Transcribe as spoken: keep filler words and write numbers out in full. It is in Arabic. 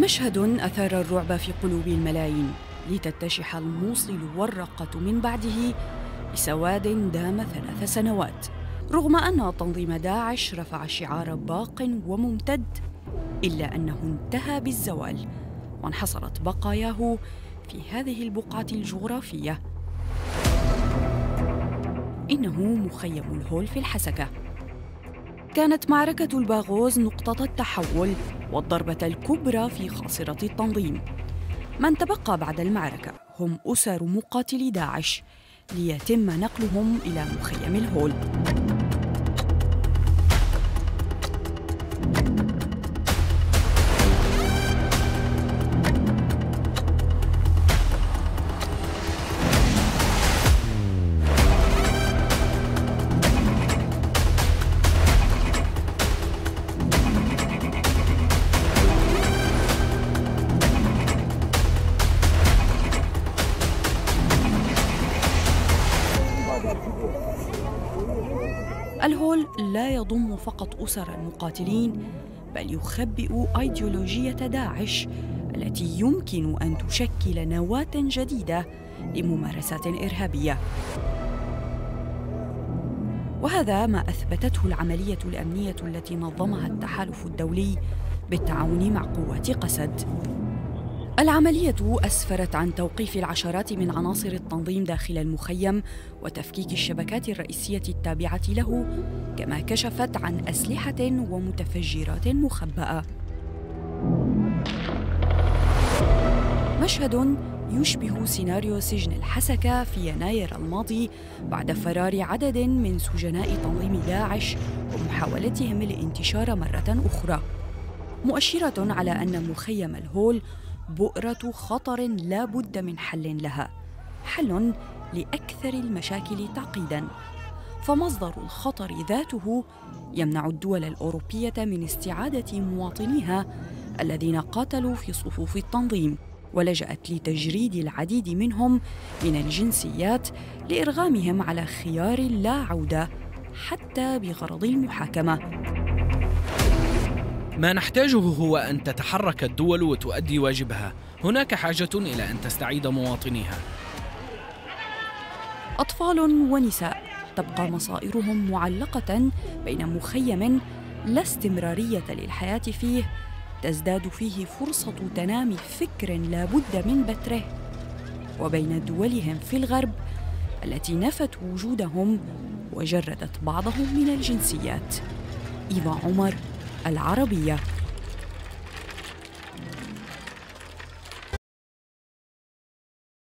مشهد أثار الرعب في قلوب الملايين لتتشح الموصل والرقة من بعده بسواد دام ثلاث سنوات، رغم أن تنظيم داعش رفع شعار باق وممتد، إلا أنه انتهى بالزوال وانحصرت بقاياه في هذه البقعة الجغرافية. إنه مخيم الهول في الحسكة. كانت معركة الباغوز نقطة التحول والضربة الكبرى في خاصرة التنظيم. من تبقى بعد المعركة هم أسر مقاتلي داعش ليتم نقلهم إلى مخيم الهول. الهول لا يضم فقط أسر المقاتلين، بل يخبئ أيديولوجية داعش التي يمكن أن تشكل نواة جديدة لممارسات إرهابية. وهذا ما أثبتته العملية الأمنية التي نظمها التحالف الدولي بالتعاون مع قوات قسد. العملية أسفرت عن توقيف العشرات من عناصر التنظيم داخل المخيم وتفكيك الشبكات الرئيسية التابعة له، كما كشفت عن أسلحة ومتفجرات مخبأة. مشهد يشبه سيناريو سجن الحسكة في يناير الماضي بعد فرار عدد من سجناء تنظيم داعش ومحاولتهم الانتشار مرة أخرى، مؤشرة على أن مخيم الهول بؤرة خطر لا بد من حل لها، حل لأكثر المشاكل تعقيداً. فمصدر الخطر ذاته يمنع الدول الأوروبية من استعادة مواطنيها الذين قاتلوا في صفوف التنظيم، ولجأت لتجريد العديد منهم من الجنسيات لإرغامهم على خيار لا عودة حتى بغرض المحاكمة. ما نحتاجه هو أن تتحرك الدول وتؤدي واجبها. هناك حاجة إلى أن تستعيد مواطنيها. أطفال ونساء تبقى مصائرهم معلقة بين مخيم لا استمرارية للحياة فيه، تزداد فيه فرصة تنامي فكر لا بد من بتره، وبين دولهم في الغرب التي نفت وجودهم وجردت بعضهم من الجنسيات. إيفا عمر، العربية.